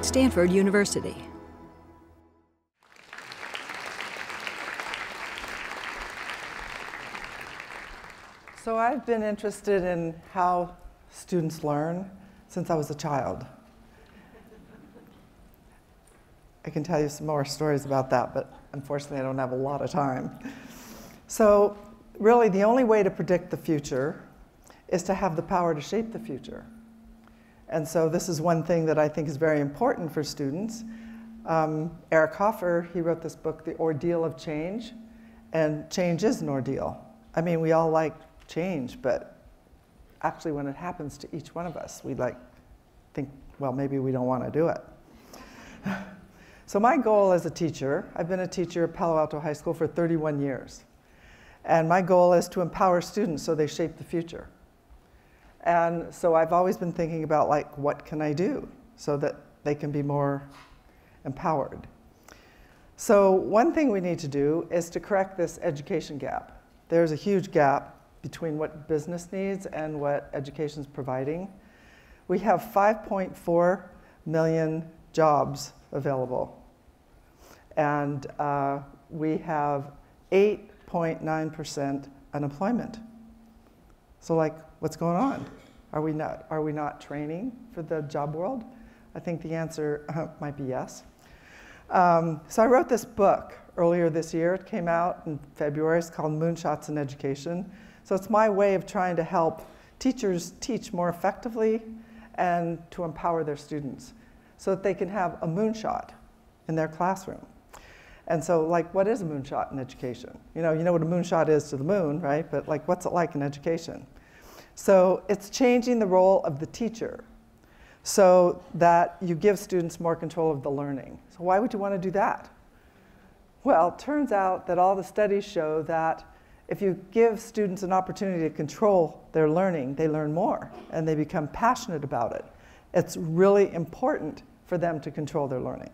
Stanford University. So I've been interested in how students learn since I was a child. I can tell you some more stories about that, but unfortunately I don't have a lot of time. So really the only way to predict the future is to have the power to shape the future. And so this is one thing that I think is very important for students. Eric Hoffer, he wrote this book, The Ordeal of Change, and change is an ordeal. I mean, we all like change, but actually when it happens to each one of us, we think, well, maybe we don't want to do it. So my goal as a teacher, I've been a teacher at Palo Alto High School for 31 years. And my goal is to empower students so they shape the future. And so I've always been thinking about what can I do so that they can be more empowered. So one thing we need to do is to correct this education gap. There's a huge gap between what business needs and what education is providing. We have 5.4 million jobs available. And we have 8.9% unemployment. So what's going on? Are we not training for the job world? I think the answer might be yes. So I wrote this book earlier this year. It came out in February. It's called Moonshots in Education. So it's my way of trying to help teachers teach more effectively and to empower their students so that they can have a moonshot in their classroom. And so what is a moonshot in education? You know what a moonshot is to the moon, right? But what's it like in education? So it's changing the role of the teacher so that you give students more control of the learning. So why would you want to do that? Well, it turns out that all the studies show that if you give students an opportunity to control their learning, they learn more and they become passionate about it. It's really important for them to control their learning.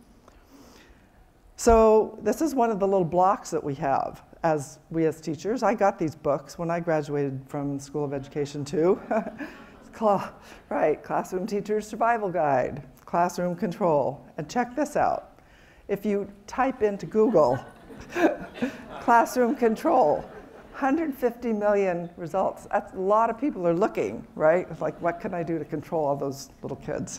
So this is one of the little blocks that we have as teachers. I got these books when I graduated from the School of Education too. Right, Classroom Teacher's Survival Guide, Classroom Control. And check this out. If you type into Google, classroom control, 150 million results. That's a lot of people are looking, right? It's what can I do to control all those little kids?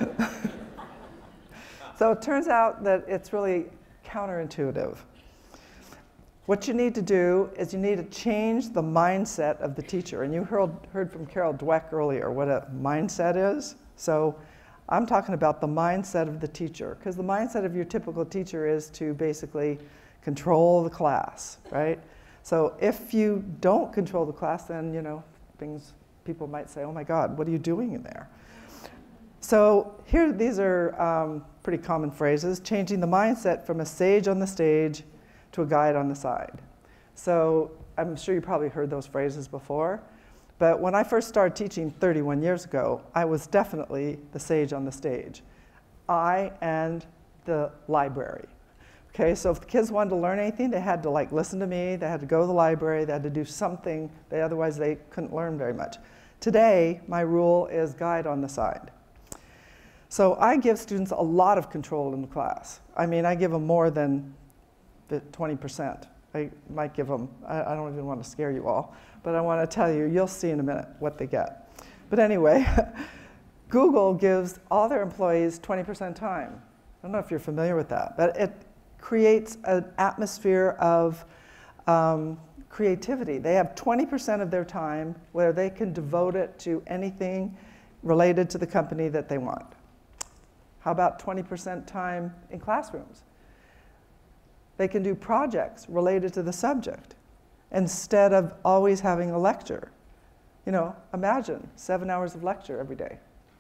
So it turns out that it's really counterintuitive. What you need to do is you need to change the mindset of the teacher. And you heard from Carol Dweck earlier what a mindset is. So I'm talking about the mindset of the teacher, because the mindset of your typical teacher is to basically control the class, right? So if you don't control the class, then people might say, oh my God, what are you doing in there? So these are pretty common phrases: changing the mindset from a sage on the stage to a guide on the side. So I'm sure you probably heard those phrases before, but when I first started teaching 31 years ago, I was definitely the sage on the stage. I and the library. Okay, so if the kids wanted to learn anything, they had to listen to me, they had to go to the library, they had to do something, otherwise they couldn't learn very much. Today, my rule is guide on the side. So I give students a lot of control in the class. I mean, I give them more than 20%. I might give them, I don't even want to scare you all, but I want to tell you, you'll see in a minute what they get. But anyway, Google gives all their employees 20% time. I don't know if you're familiar with that, but it creates an atmosphere of creativity. They have 20% of their time where they can devote it to anything related to the company that they want. How about 20% time in classrooms? They can do projects related to the subject instead of always having a lecture. Imagine 7 hours of lecture every day.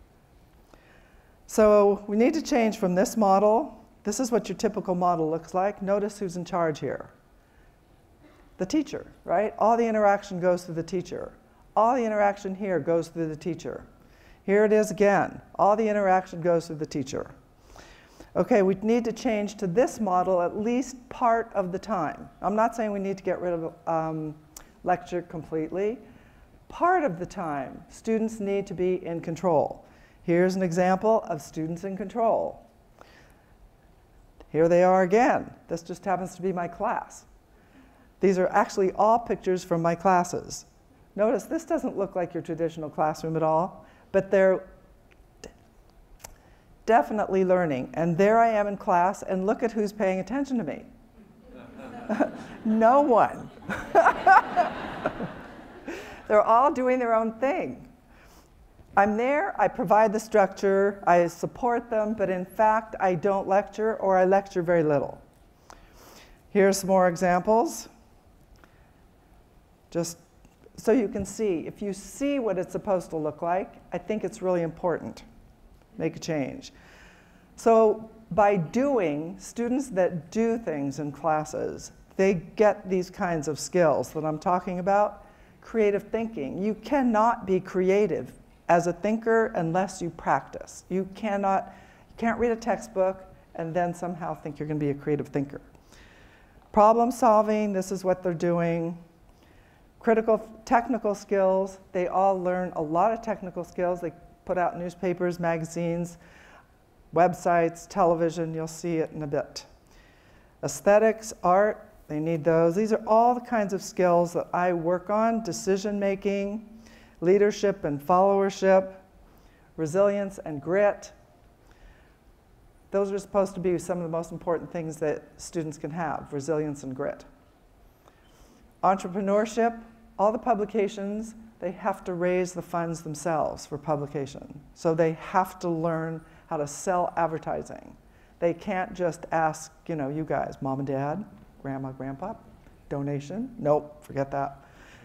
So we need to change from this model. This is what your typical model looks like. Notice who's in charge here. The teacher, right? All the interaction goes through the teacher. All the interaction here goes through the teacher. Here it is again. All the interaction goes through the teacher. Okay, we need to change to this model at least part of the time. I'm not saying we need to get rid of lecture completely. Part of the time, students need to be in control. Here's an example of students in control. Here they are again. This just happens to be my class. These are actually all pictures from my classes. Notice this doesn't look like your traditional classroom at all, but they're definitely learning. And there I am in class, and look at who's paying attention to me. No one. They're all doing their own thing. I'm there, I provide the structure, I support them, but in fact, I don't lecture, or I lecture very little. Here's some more examples. Just so you can see, if you see what it's supposed to look like, I think it's really important. Make a change. So by doing, students that do things in classes, they get these kinds of skills that I'm talking about. Creative thinking. You cannot be creative as a thinker unless you practice. You can't read a textbook and then somehow think you're going to be a creative thinker. Problem solving, this is what they're doing. Critical technical skills, they all learn a lot of technical skills. They put out newspapers, magazines, websites, television, you'll see it in a bit. Aesthetics, art, they need those. These are all the kinds of skills that I work on: decision making, leadership and followership, resilience and grit. Those are supposed to be some of the most important things that students can have: resilience and grit. Entrepreneurship, all the publications, they have to raise the funds themselves for publication. So they have to learn how to sell advertising. They can't just ask, you guys, mom and dad, grandma, grandpa, donation. Nope, forget that.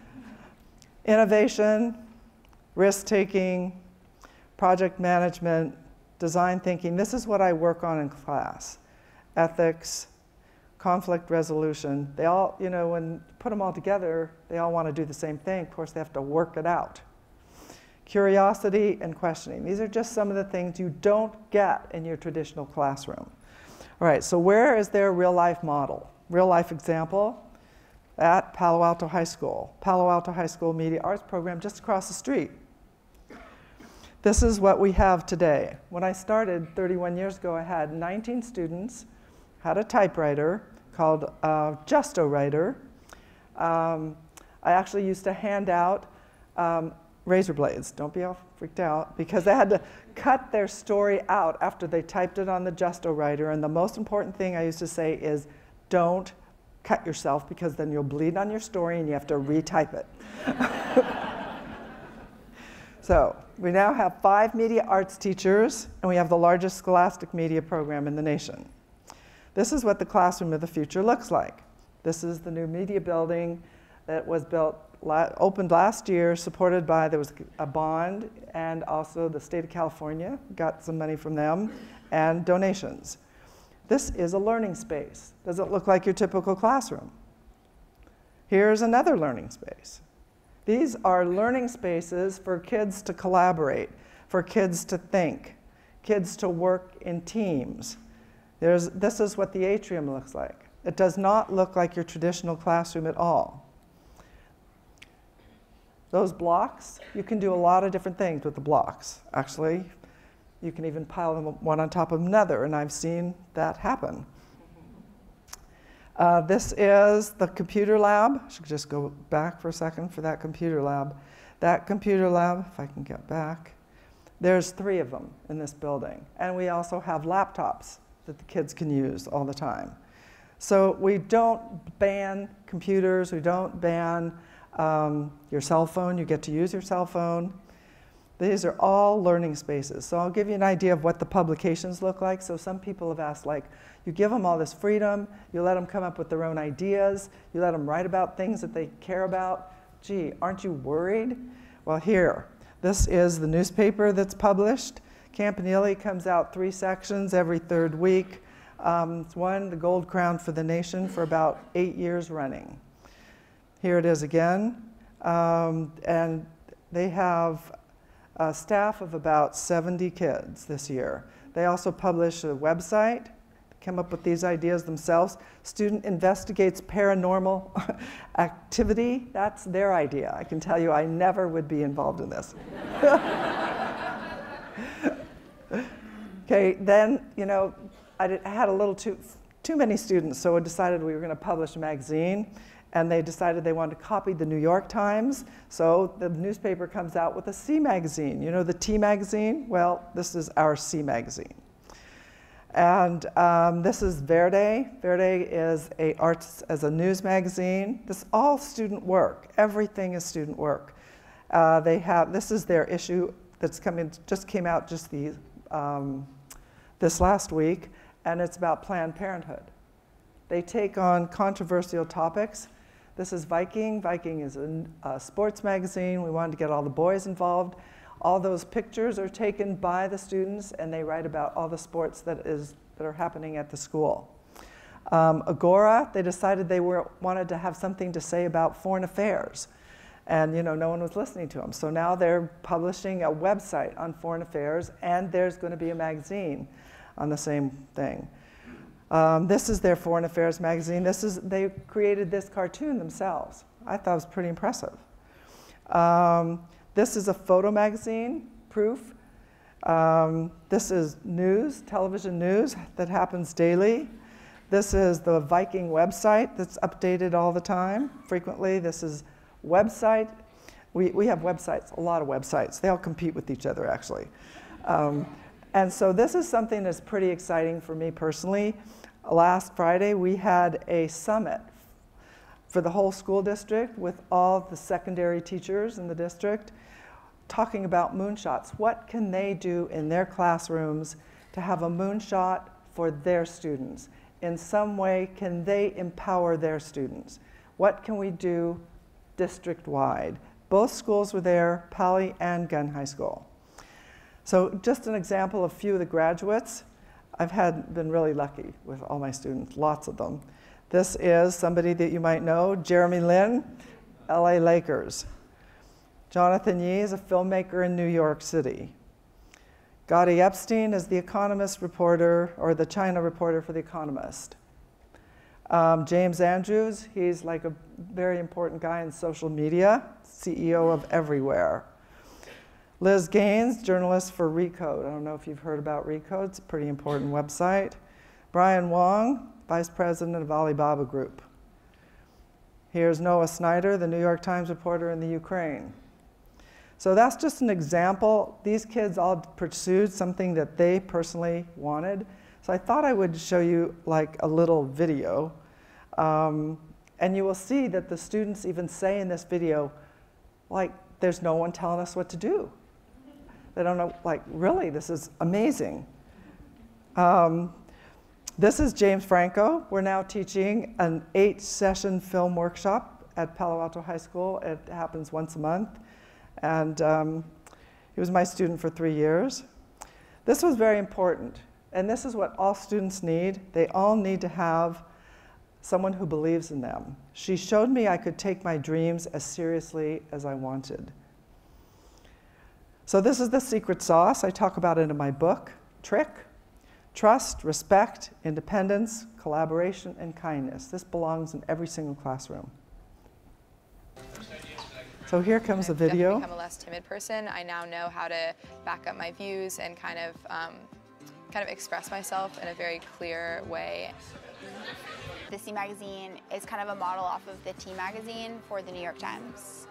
Innovation, risk-taking, project management, design thinking. This is what I work on in class. Ethics, conflict resolution. They all, when you put them all together, they all want to do the same thing. Of course, they have to work it out. Curiosity and questioning. These are just some of the things you don't get in your traditional classroom. All right, so where is their real-life model? Real-life example at Palo Alto High School. Palo Alto High School Media Arts program just across the street. This is what we have today. When I started 31 years ago, I had 19 students, had a typewriter called Justo Writer. I actually used to hand out razor blades. Don't be all freaked out, because they had to cut their story out after they typed it on the Justo Writer. And the most important thing I used to say is, don't cut yourself, because then you'll bleed on your story and you have to retype it. So we now have 5 media arts teachers, and we have the largest scholastic media program in the nation. This is what the classroom of the future looks like. This is the new media building that was opened last year, supported by, there was a bond, and also the state of California got some money from them, and donations. This is a learning space. Doesn't look like your typical classroom. Here's another learning space. These are learning spaces for kids to collaborate, for kids to think, kids to work in teams. This is what the atrium looks like. It does not look like your traditional classroom at all. Those blocks, you can do a lot of different things with the blocks. Actually, you can even pile them one on top of another, and I've seen that happen. This is the computer lab. I should just go back for a second for that computer lab. That computer lab, if I can get back, there's 3 of them in this building. And we also have laptops that the kids can use all the time. So we don't ban computers, we don't ban your cell phone. You get to use your cell phone. These are all learning spaces. So I'll give you an idea of what the publications look like. So some people have asked, you give them all this freedom, you let them come up with their own ideas, you let them write about things that they care about. Gee, aren't you worried? Well, here, this is the newspaper that's published. Campanile comes out 3 sections every 3rd week. It's won the Gold Crown for the Nation for about 8 years running. Here it is again. And they have a staff of about 70 kids this year. They also publish a website, come up with these ideas themselves. Student investigates paranormal activity. That's their idea. I can tell you I never would be involved in this. Okay, then, you know, I had a little too many students, so I decided we were going to publish a magazine, and they decided they wanted to copy the New York Times, so the newspaper comes out with a C magazine. You know the T magazine? Well, this is our C magazine. And this is Verde. Verde is a news magazine. This is all student work. Everything is student work. This is their issue that's just came out this last week, and it's about Planned Parenthood. They take on controversial topics. This is Viking. Viking is a sports magazine. We wanted to get all the boys involved. All those pictures are taken by the students, and they write about all the sports that are happening at the school. Agora, they decided they wanted to have something to say about foreign affairs. And you know, no one was listening to them. So now they're publishing a website on foreign affairs, and there's going to be a magazine on the same thing. This is their foreign affairs magazine. They created this cartoon themselves. I thought it was pretty impressive. This is a photo magazine, Proof. This is news, television news that happens daily. This is the Viking website that's updated all the time, frequently. This is website. We have websites, a lot of websites. They all compete with each other, actually. And so this is something that's pretty exciting for me personally. Last Friday, we had a summit for the whole school district with all the secondary teachers in the district, talking about moonshots. What can they do in their classrooms to have a moonshot for their students? In some way, can they empower their students? What can we do district-wide? Both schools were there, Pali and Gunn High School. So just an example of a few of the graduates. I've been really lucky with all my students, lots of them. This is somebody that you might know, Jeremy Lin, LA Lakers. Jonathan Yee is a filmmaker in New York City. Gadi Epstein is the Economist reporter, or the China reporter for The Economist. James Andrews, he's like a very important guy in social media, CEO of Everywhere. Liz Gaines, journalist for Recode. I don't know if you've heard about Recode. It's a pretty important website. Brian Wong, vice president of Alibaba Group. Here's Noah Snyder, the New York Times reporter in the Ukraine. So that's just an example. These kids all pursued something that they personally wanted. So I thought I would show you like a little video. And you will see that the students even say in this video, like, there's no one telling us what to do. They don't know, like, really, this is amazing. This is James Franco. We're now teaching an 8-session film workshop at Palo Alto High School. It happens once a month. And he was my student for 3 years. This was very important. And this is what all students need. They all need to have someone who believes in them. She showed me I could take my dreams as seriously as I wanted. So this is the secret sauce. I talk about it in my book, Trick. Trust, respect, independence, collaboration, and kindness. This belongs in every single classroom. So here comes the video. I've become a less timid person. I now know how to back up my views and kind of express myself in a very clear way. The C magazine is kind of a model off of the T magazine for the New York Times.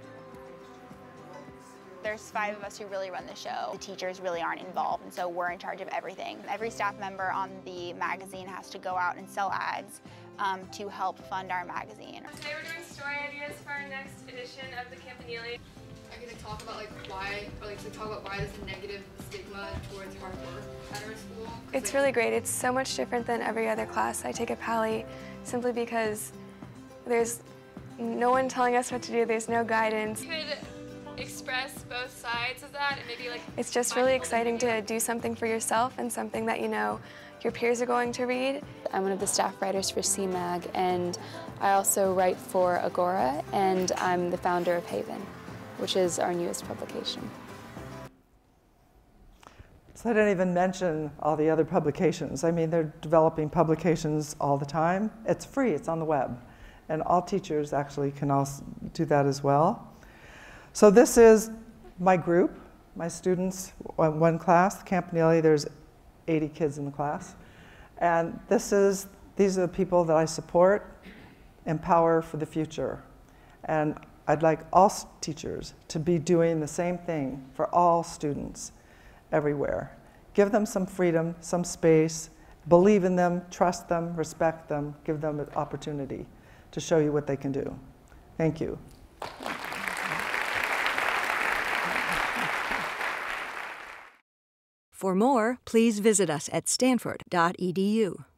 There's 5 of us who really run the show. The teachers really aren't involved, and so we're in charge of everything. Every staff member on the magazine has to go out and sell ads to help fund our magazine. Today we're doing story ideas for our next edition of the Campanile. I get to talk about why there's a negative stigma towards hard work at our school. It's really great. It's so much different than every other class I take at Pali, simply because there's no one telling us what to do. There's no guidance. Express both sides of that and maybe it's just really exciting to do something for yourself and something that you know your peers are going to read. I'm one of the staff writers for CMAG, and I also write for Agora, and I'm the founder of Haven, which is our newest publication. So I didn't even mention all the other publications. I mean, they're developing publications all the time. It's free, it's on the web. And all teachers actually can also do that as well. So this is my group. my students, one class, Camp Neely, there's 80 kids in the class. And these are the people that I support, empower for the future. And I'd like all teachers to be doing the same thing for all students everywhere. Give them some freedom, some space, believe in them, trust them, respect them, give them an opportunity to show you what they can do. Thank you. For more, please visit us at stanford.edu.